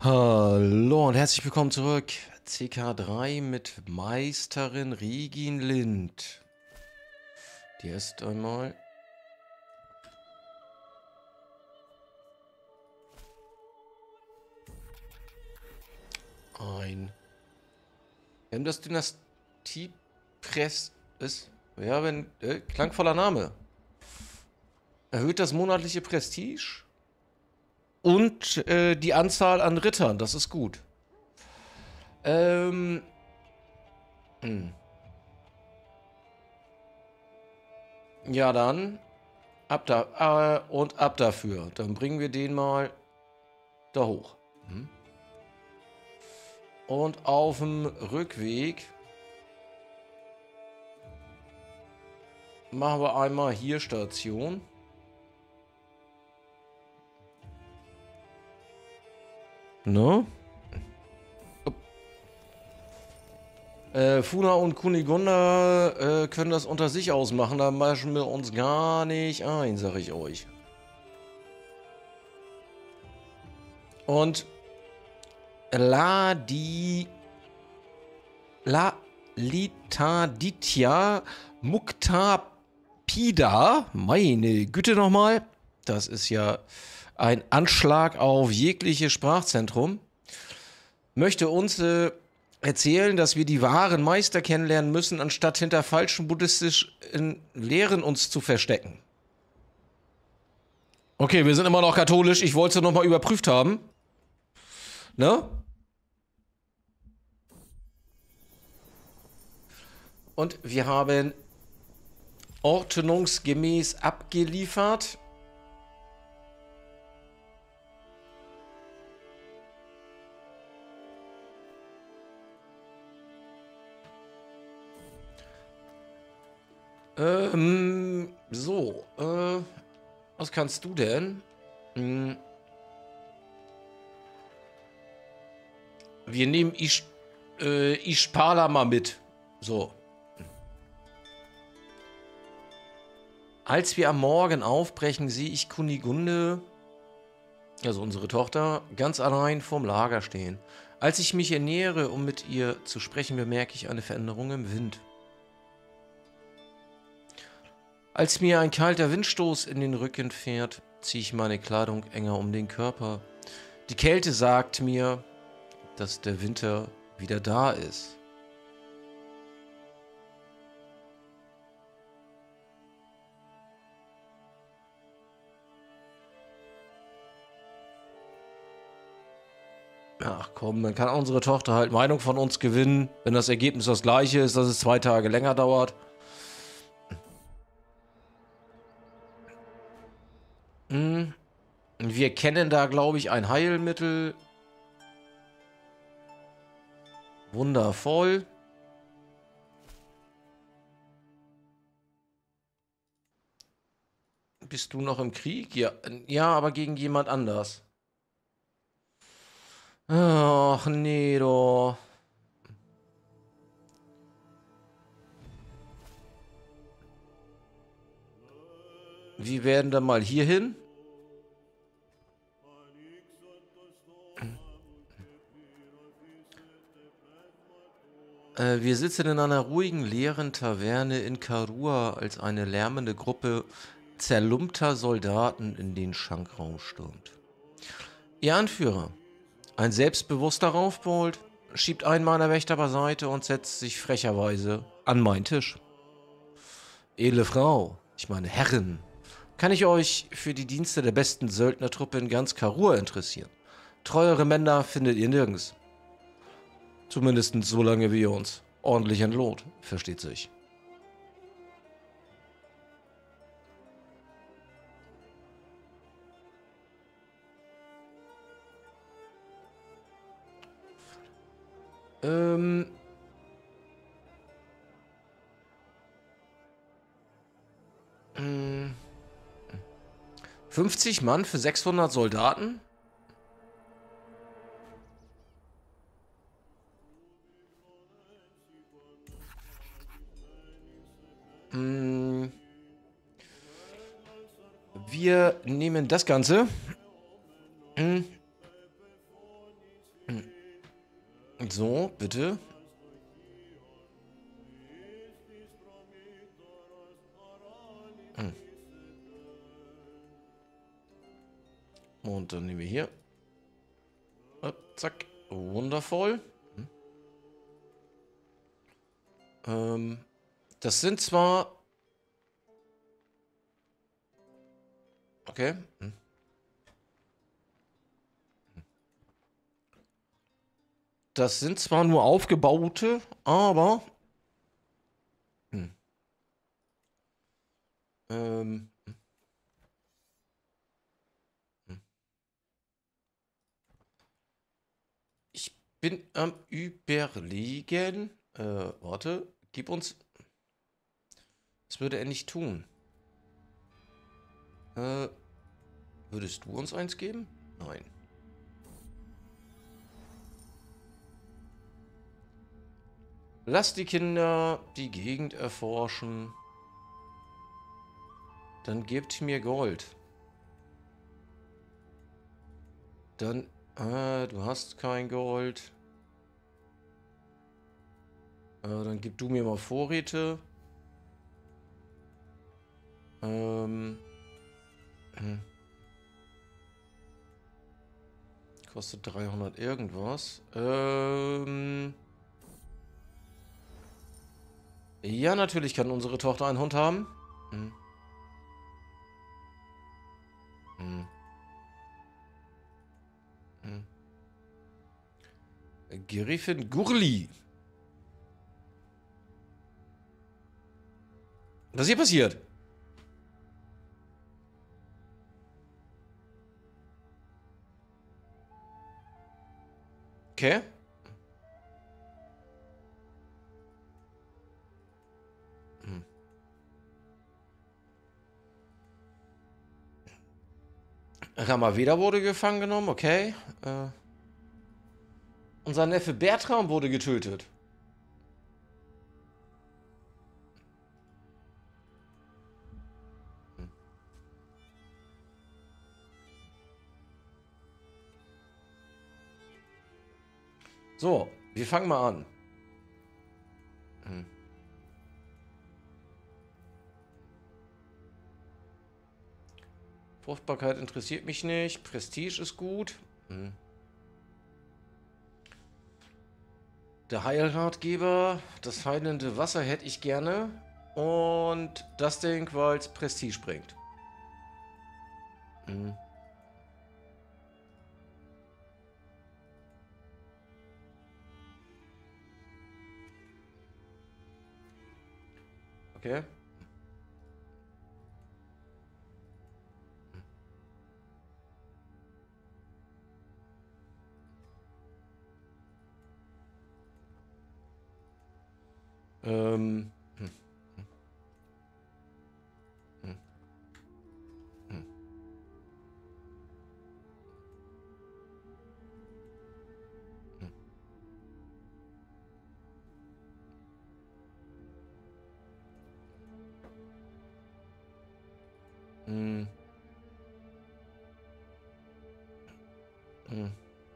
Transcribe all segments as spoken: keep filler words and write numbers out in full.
Hallo und herzlich willkommen zurück. C K drei mit Meisterin Regin Lind. Die erst einmal. Ein. Wir haben das Dynastiepress ist. Ja, wenn. Äh, klangvoller Name. Erhöht das monatliche Prestige. Und äh, die Anzahl an Rittern, das ist gut. Ähm. Hm. Ja, dann. Ab da. Äh, und ab dafür. Dann bringen wir den mal da hoch. Hm. Und auf dem Rückweg machen wir einmal hier Station. Ne? Äh, Funa und Kunigunde äh, können das unter sich ausmachen. Da mischen wir uns gar nicht ein, sag ich euch. Und La di La Litaditya Muktapida, meine Güte nochmal, das ist ja ein Anschlag auf jegliches Sprachzentrum, möchte uns äh, erzählen, dass wir die wahren Meister kennenlernen müssen, anstatt hinter falschen buddhistischen Lehren uns zu verstecken. Okay, wir sind immer noch katholisch, ich wollte es nochmal überprüft haben. Ne? Und wir haben ordnungsgemäß abgeliefert. Ähm, so, äh, was kannst du denn? Hm. Wir nehmen Ish, äh, Ishpala mal mit. So. Als wir am Morgen aufbrechen, sehe ich Kunigunde, also unsere Tochter, ganz allein vorm Lager stehen. Als ich mich ernähre, um mit ihr zu sprechen, bemerke ich eine Veränderung im Wind. Als mir ein kalter Windstoß in den Rücken fährt, ziehe ich meine Kleidung enger um den Körper. Die Kälte sagt mir, dass der Winter wieder da ist. Ach komm, dann kann unsere Tochter halt Meinung von uns gewinnen, wenn das Ergebnis das gleiche ist, dass es zwei Tage länger dauert. Hm. Wir kennen da, glaube ich, ein Heilmittel. Wundervoll. Bist du noch im Krieg? Ja, ja, aber gegen jemand anders. Ach, nee, doch. Wir werden dann mal hier hin. Äh, wir sitzen in einer ruhigen, leeren Taverne in Karua, als eine lärmende Gruppe zerlumpter Soldaten in den Schankraum stürmt. Ihr Anführer, ein selbstbewusster Raufbold, schiebt einen meiner Wächter beiseite und setzt sich frecherweise an meinen Tisch. Edle Frau, ich meine Herrin, kann ich euch für die Dienste der besten Söldnertruppe in ganz Karua interessieren? Treuere Männer findet ihr nirgends. Zumindest so lange wie ihr uns ordentlich entlohnt, versteht sich. Ähm... fünfzig Mann für sechshundert Soldaten? Hm. Wir nehmen das Ganze. Hm. So, bitte. Hm. Und dann nehmen wir hier. Zack. Wundervoll. Hm. Ähm, das sind zwar... Okay. Hm. Das sind zwar nur aufgebaute, aber... Hm. Ähm... Hm. Ich bin am Überlegen. Äh, warte. Gib uns... Was würde er nicht tun? Äh, würdest du uns eins geben? Nein. Lass die Kinder die Gegend erforschen. Dann gebt mir Gold. Dann, äh, du hast kein Gold. Äh, dann gib du mir mal Vorräte. Ähm. Hm. Kostet dreihundert irgendwas. Ähm. Ja, natürlich kann unsere Tochter einen Hund haben. Hm. Hm. Hm. Griffin Gurli. Was ist hier passiert? Okay. Hm. Ramaveda wurde gefangen genommen, okay. Äh, unser Neffe Bertram wurde getötet. Hm. So, wir fangen mal an. Hm. Fruchtbarkeit interessiert mich nicht. Prestige ist gut. Hm. Der Heilratgeber, das heilende Wasser hätte ich gerne. Und das Ding, weil es Prestige bringt. Hm. Okay. Ähm. Hm. Hm. Hm. Hm. Hm. Hm.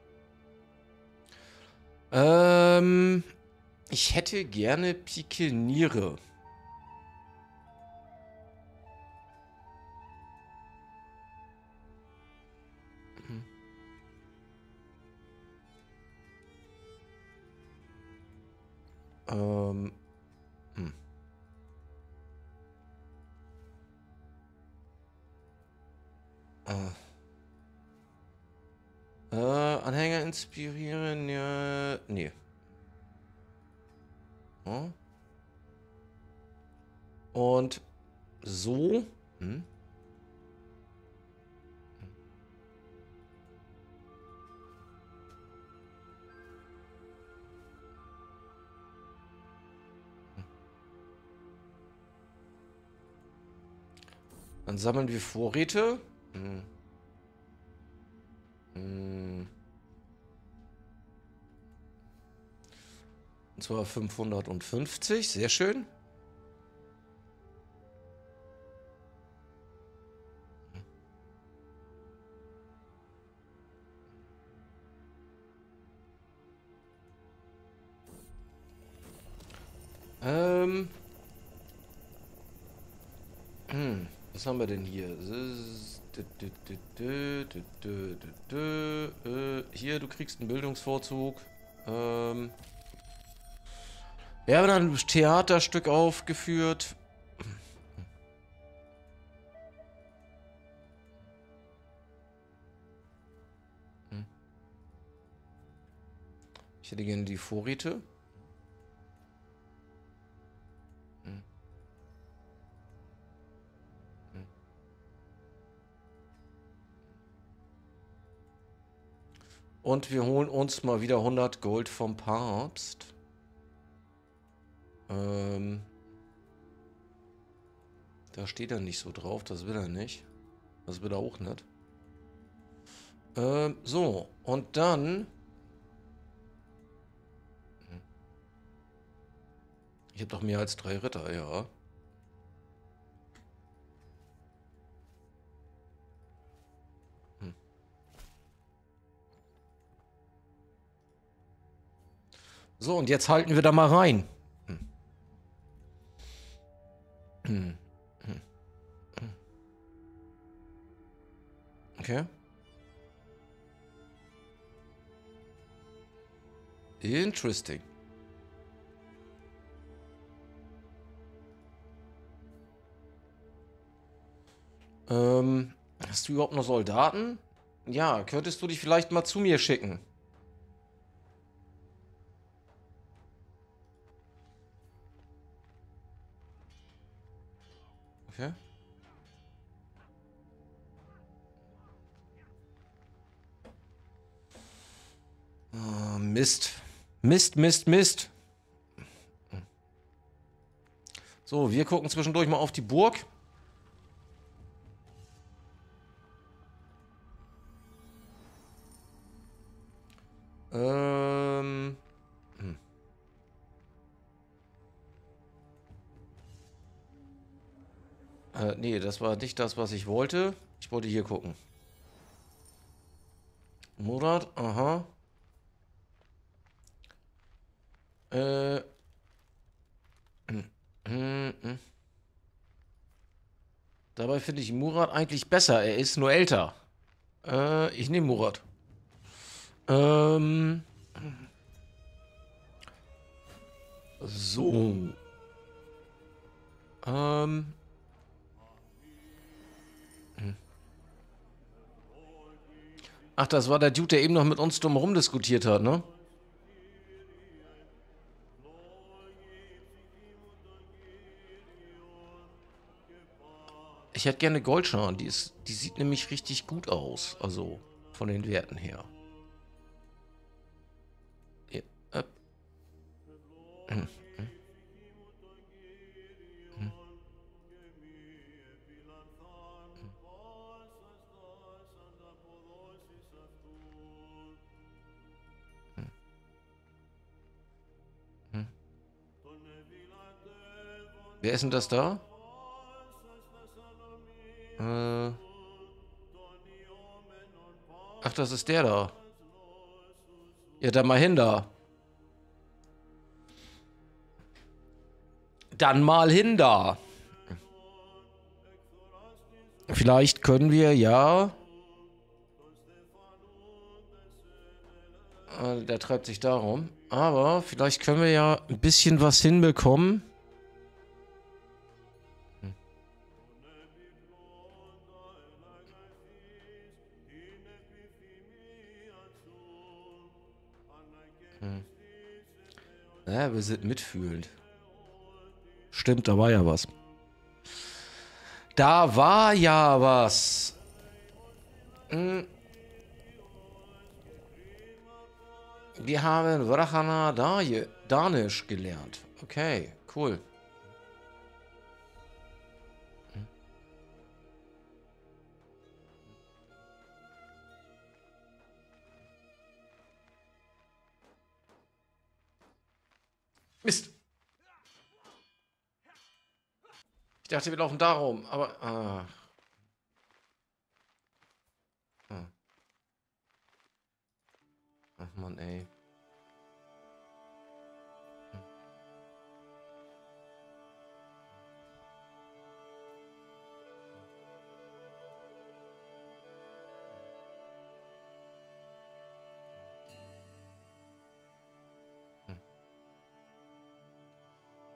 Ähm. Ich hätte gerne Pikeniere. Hm. Ähm. Hm. Äh. Äh, Anhänger inspirieren, ja. Nee. Hm. Und so. Hm. Dann sammeln wir Vorräte. Hm. Hm. Und zwar fünfhundertfünfzig. Sehr schön. Ähm. Hm, was haben wir denn hier? S- dü- dü- dü- dü- dü- dü- dü- dü. Äh, Hier, du kriegst einen Bildungsvorzug. Ähm. Wir haben dann ein Theaterstück aufgeführt. Hm. Ich hätte gerne die Vorräte. Hm. Hm. Und wir holen uns mal wieder hundert Gold vom Papst. Ähm. Da steht er nicht so drauf, das will er nicht. Das will er auch nicht. Ähm, so, und dann... Ich habe doch mehr als drei Ritter, ja. Hm. So, und jetzt halten wir da mal rein. Hm. Hm. Hm. Hm. Okay. Interesting. Ähm, hast du überhaupt noch Soldaten? Ja, könntest du dich vielleicht mal zu mir schicken? Okay. Oh, Mist. Mist, Mist, Mist. So, wir gucken zwischendurch mal auf die Burg. Ähm... Hm. Äh, nee, das war nicht das, was ich wollte. Ich wollte hier gucken. Murat, aha. Äh. Hm, hm, hm. Dabei finde ich Murat eigentlich besser. Er ist nur älter. Äh, ich nehme Murat. Ähm. So. Ähm. Hm. Ach, das war der Dude, der eben noch mit uns dumm rumdiskutiert hat, ne? Ich hätte gerne Goldscharn. Die ist, die sieht nämlich richtig gut aus. Also, von den Werten her. Ja, äh, hm, hm, hm, hm, hm. Wer ist denn das da? Äh. Ach, das ist der da. Ja, dann mal hin da. Dann mal hin da. Vielleicht können wir ja... Äh, der treibt sich darum. Aber vielleicht können wir ja ein bisschen was hinbekommen. Hm. Hm. Ja, wir sind mitfühlend. Stimmt, da war ja was. Da war ja was. Hm. Wir haben Vrachana Danisch gelernt. Okay, cool. Hm. Mist. Ich dachte, wir laufen da rum, aber... Ah. Ah. Ach Mann, ey.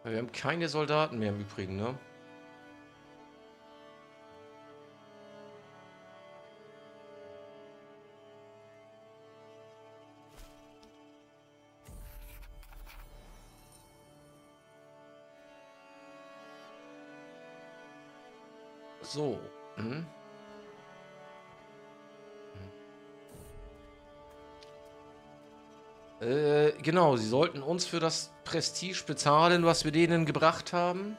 Wir haben keine Soldaten mehr im Übrigen, ne? So. Hm. Äh, genau, sie sollten uns für das Prestige bezahlen, was wir denen gebracht haben.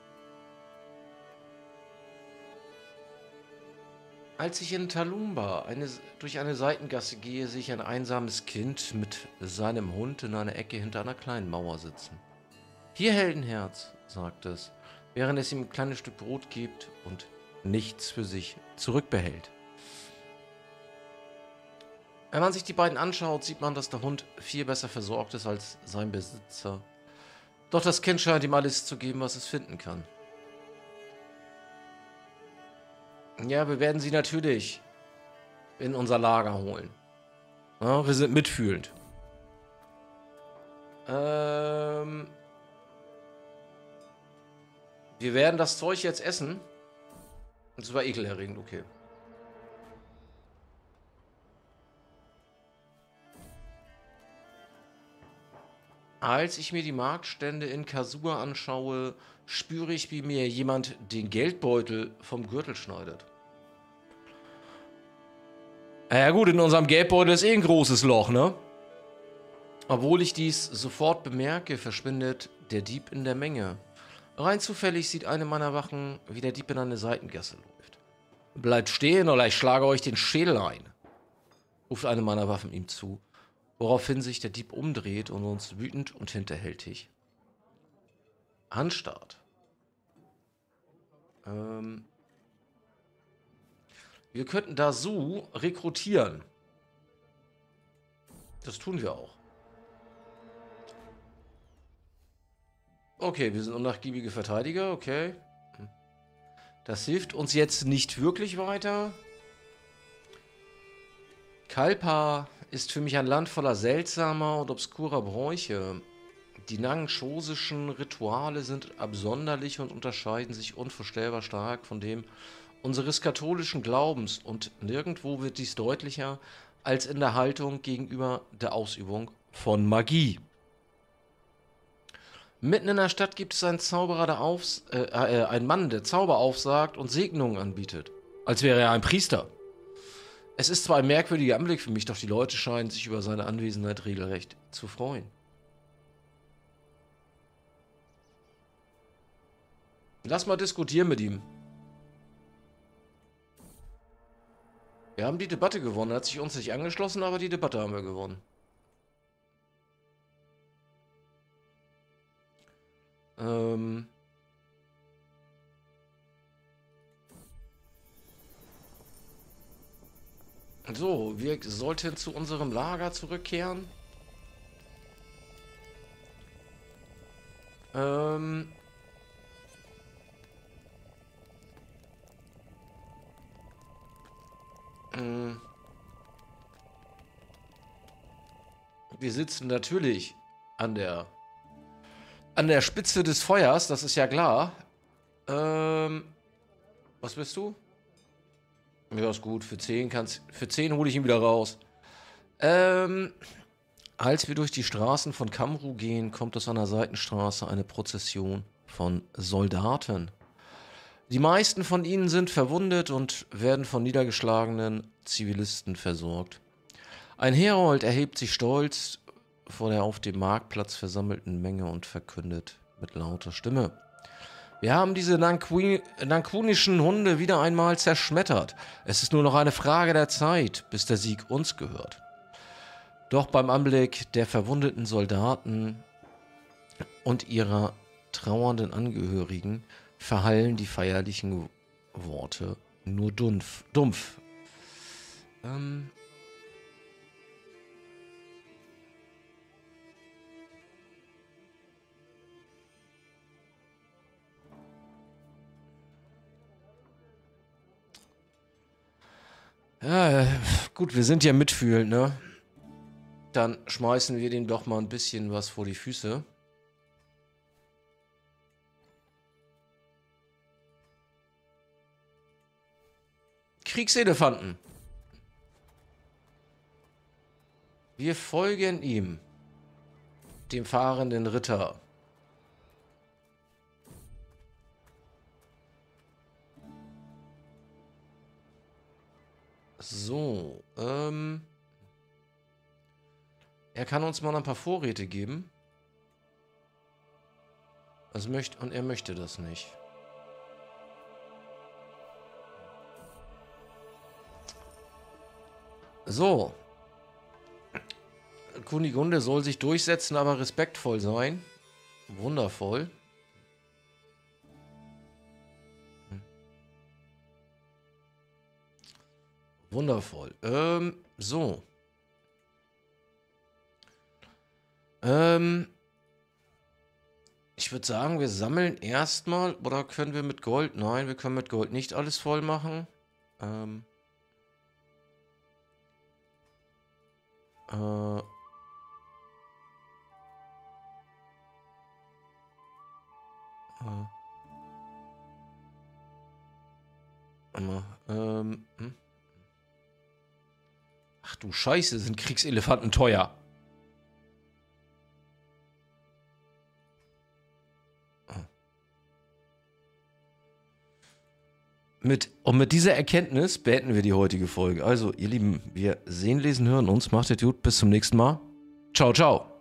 Als ich in Talumba eine, durch eine Seitengasse gehe, sehe ich ein einsames Kind mit seinem Hund in einer Ecke hinter einer kleinen Mauer sitzen. Hier, Heldenherz, sagt es, während es ihm ein kleines Stück Brot gibt und nichts für sich zurückbehält. Wenn man sich die beiden anschaut, sieht man, dass der Hund viel besser versorgt ist als sein Besitzer. Doch das Kind scheint ihm alles zu geben, was es finden kann. Ja, wir werden sie natürlich in unser Lager holen. Ja, wir sind mitfühlend. Ähm, wir werden das Zeug jetzt essen. Das war ekelerregend, okay. Als ich mir die Marktstände in Kasua anschaue, spüre ich, wie mir jemand den Geldbeutel vom Gürtel schneidet. Ja gut, in unserem Geldbeutel ist eh ein großes Loch, ne? Obwohl ich dies sofort bemerke, verschwindet der Dieb in der Menge. Rein zufällig sieht eine meiner Wachen, wie der Dieb in eine Seitengasse läuft. Bleibt stehen oder ich schlage euch den Schädel ein, ruft eine meiner Waffen ihm zu, woraufhin sich der Dieb umdreht und uns wütend und hinterhältig anstarrt. Ähm, wir könnten Dazu rekrutieren. Das tun wir auch. Okay, wir sind unnachgiebige Verteidiger, okay. Das hilft uns jetzt nicht wirklich weiter. Kalpa ist für mich ein Land voller seltsamer und obskurer Bräuche. Die nangshosischen Rituale sind absonderlich und unterscheiden sich unvorstellbar stark von dem unseres katholischen Glaubens und nirgendwo wird dies deutlicher als in der Haltung gegenüber der Ausübung von Magie. Mitten in der Stadt gibt es einen Zauberer, der aufs, äh, äh, einen Mann, der Zauber aufsagt und Segnungen anbietet. Als wäre er ein Priester. Es ist zwar ein merkwürdiger Anblick für mich, doch die Leute scheinen sich über seine Anwesenheit regelrecht zu freuen. Lass mal diskutieren mit ihm. Wir haben die Debatte gewonnen. Er hat sich uns nicht angeschlossen, aber die Debatte haben wir gewonnen. Ähm... So, wir sollten zu unserem Lager zurückkehren. Ähm... mh. Wir sitzen natürlich an der an der Spitze des Feuers, das ist ja klar. Ähm... Was bist du? Ja, ist gut. Für zehn kannst, für zehn hole ich ihn wieder raus. Ähm, als wir durch die Straßen von Kamru gehen, kommt aus einer Seitenstraße eine Prozession von Soldaten. Die meisten von ihnen sind verwundet und werden von niedergeschlagenen Zivilisten versorgt. Ein Herold erhebt sich stolz vor der auf dem Marktplatz versammelten Menge und verkündet mit lauter Stimme: Wir haben diese nankunischen Hunde wieder einmal zerschmettert. Es ist nur noch eine Frage der Zeit, bis der Sieg uns gehört. Doch beim Anblick der verwundeten Soldaten und ihrer trauernden Angehörigen verhallen die feierlichen Worte nur dumpf. dumpf. Ähm... Ja, gut, wir sind ja mitfühlend, ne? Dann schmeißen wir dem doch mal ein bisschen was vor die Füße. Kriegselefanten. Wir folgen ihm. Dem fahrenden Ritter. So, ähm... er kann uns mal ein paar Vorräte geben. Also möchte, und er möchte das nicht. So. Kunigunde soll sich durchsetzen, aber respektvoll sein. Wundervoll. Wundervoll. Ähm, so. Ähm, ich würde sagen, wir sammeln erstmal, oder können wir mit Gold? Nein, wir können mit Gold nicht alles voll machen. Ähm, äh, äh, ähm, hm? Ach du Scheiße, sind Kriegselefanten teuer. Mit, und mit dieser Erkenntnis beenden wir die heutige Folge. Also, ihr Lieben, wir sehen, lesen, hören uns. Macht es gut. Bis zum nächsten Mal. Ciao, ciao.